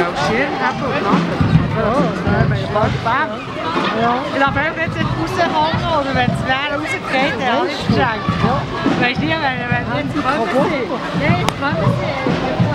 Schirm haben und machen. Ja. Ich darf einfach jetzt nicht raushängen, oder wenn es leer rausgeht, dann habe ich es geschenkt. Weißt du, wenn jetzt kommen sie. Ja, jetzt kommen sie.